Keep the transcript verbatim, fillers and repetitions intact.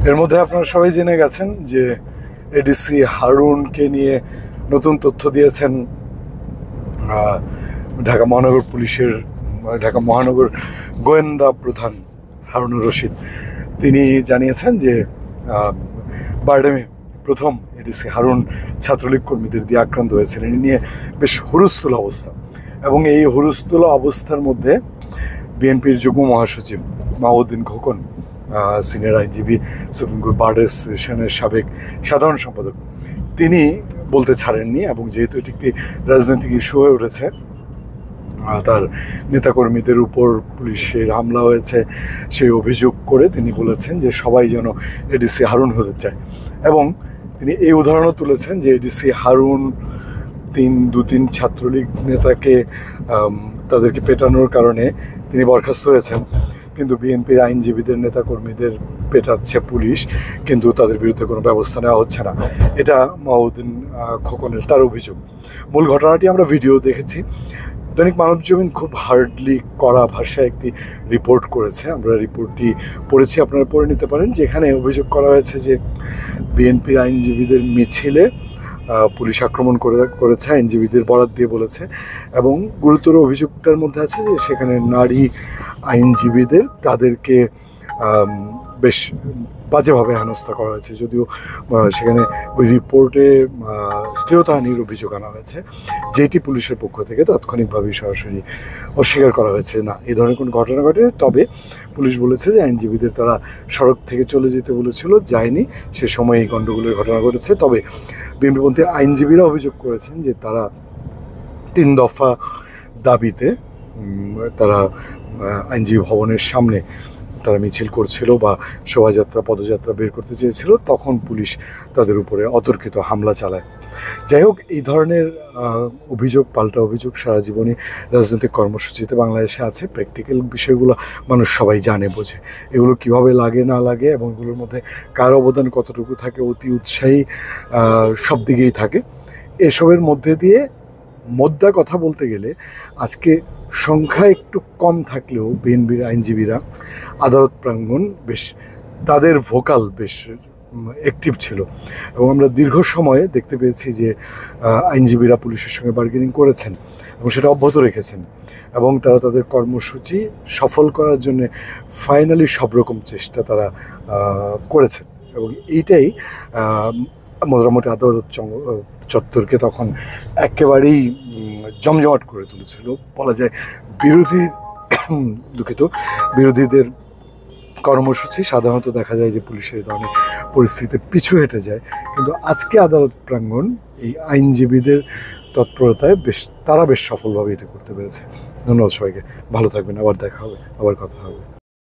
এর মধ্যে আপনারা সবাই জেনে গেছেন যে এডিসি হারুনকে নিয়ে নতুন তথ্য দিয়েছেন ঢাকা মহানগর পুলিশের ঢাকা মহানগর গোয়েন্দা প্রধান হারুনুর রশিদ। তিনি জানিয়েছেন যে বারডেমে প্রথম এডিসি হারুন ছাত্রলীগ কর্মীদের দিয়ে আক্রান্ত হয়েছিলেন। এই নিয়ে বেশ হুলস্থুল অবস্থা, এবং এই হুলস্থুল অবস্থার মধ্যে বিএনপির যুগ্ম মহাসচিব মাহউদ্দিন খোকন, সিনিয়র আইনজীবী, সুপ্রিম কোর্ট বার অ্যাসোসিয়েশনের সাবেক সাধারণ সম্পাদক, তিনি বলতে ছাড়েননি। এবং যেহেতু এটি একটি রাজনৈতিক ইস্যু হয়ে উঠেছে, তার নেতাকর্মীদের উপর পুলিশের হামলা হয়েছে সেই অভিযোগ করে তিনি বলেছেন যে সবাই যেন এডিসি হারুন হতে চায়। এবং তিনি এই উদাহরণও তুলেছেন যে এডিসি হারুন তিন দু তিন ছাত্রলীগ নেতাকে তাদেরকে পেটানোর কারণে তিনি বরখাস্ত হয়েছেন, কিন্তু বিএনপির আইনজীবীদের নেতাকর্মীদের পেটাচ্ছে পুলিশ, কিন্তু তাদের বিরুদ্ধে কোনো ব্যবস্থা নেওয়া হচ্ছে না। এটা মাহউদ্দিন খোকনের তার অভিযোগ। মূল ঘটনাটি আমরা ভিডিও দেখেছি। দৈনিক মানবজমিন খুব হার্ডলি কড়া ভাষায় একটি রিপোর্ট করেছে, আমরা রিপোর্টটি পড়েছি, আপনারা পড়ে নিতে পারেন। যেখানে অভিযোগ করা হয়েছে যে বিএনপির আইনজীবীদের মিছিলে পুলিশ আক্রমণ করে করেছে, আইনজীবীদের বরাত দিয়ে বলেছে। এবং গুরুতর অভিযোগটার মধ্যে আছে যে সেখানে নারী আইনজীবীদের তাদেরকে বেশ বাজেভাবে হেনস্থা করা হয়েছে। যদিও সেখানে ওই রিপোর্টে শ্লীলতাহানির অভিযোগ আনা হয়েছে, যেটি পুলিশের পক্ষ থেকে তাৎক্ষণিকভাবে সরাসরি অস্বীকার করা হয়েছে না এই ধরনের কোনো ঘটনা ঘটে। তবে পুলিশ বলেছে যে আইনজীবীদের তারা সড়ক থেকে চলে যেতে বলেছিল, যায়নি, সে সময় এই গণ্ডগোলের ঘটনা ঘটেছে। তবে বিএনপিপন্থী আইনজীবীরা অভিযোগ করেছেন যে তারা তিন দফা দাবিতে তারা আইনজীবী ভবনের সামনে তারা মিছিল করছিল বা শোভাযাত্রা পদযাত্রা বের করতে চেয়েছিল, তখন পুলিশ তাদের উপরে অতর্কিত হামলা চালায়। যাই হোক, এই ধরনের অভিযোগ পাল্টা অভিযোগ সারা জীবনই রাজনৈতিক কর্মসূচিতে বাংলাদেশে আছে। প্র্যাকটিক্যাল বিষয়গুলো মানুষ সবাই জানে বোঝে, এগুলো কিভাবে লাগে না লাগে এবং এগুলোর মধ্যে কার অবদান কতটুকু থাকে, অতি উৎসাহী সব দিকেই থাকে। এসবের মধ্যে দিয়ে মোদ্দা কথা বলতে গেলে আজকে সংখ্যা একটু কম থাকলেও বিএনপির আইনজীবীরা আদালত প্রাঙ্গণ বেশ তাদের ভোকাল বেশ অ্যাক্টিভ ছিল। এবং আমরা দীর্ঘ সময়ে দেখতে পেয়েছি যে আইনজীবীরা পুলিশের সঙ্গে বার্গেনিং করেছেন এবং সেটা অব্যাহত রেখেছেন, এবং তারা তাদের কর্মসূচি সফল করার জন্য ফাইনালি সব রকম চেষ্টা তারা করেছেন। এবং এইটাই মোটামুটি আদালত চত্বরকে তখন একেবারেই জমজমাট করে তুলেছিল বলা যায়। বিরোধী দুঃখিত বিরোধীদের কর্মসূচি সাধারণত দেখা যায় যে পুলিশের এই ধরনের পরিস্থিতিতে পিছু হেঁটে যায়, কিন্তু আজকে আদালত প্রাঙ্গণ এই আইনজীবীদের তৎপরতায় বেশ তারা বেশ সফলভাবে এটা করতে পেরেছে। ধন্যবাদ সবাইকে, ভালো থাকবেন, আবার দেখা হবে, আবার কথা হবে।